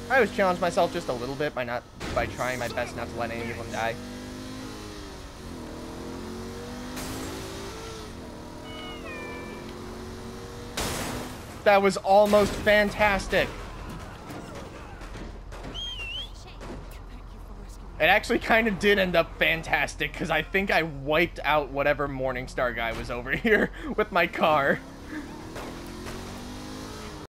I always challenge myself just a little bit by trying my best not to let any of them die. That was almost fantastic. It actually kind of did end up fantastic, because I think I wiped out whatever Morningstar guy was over here with my car.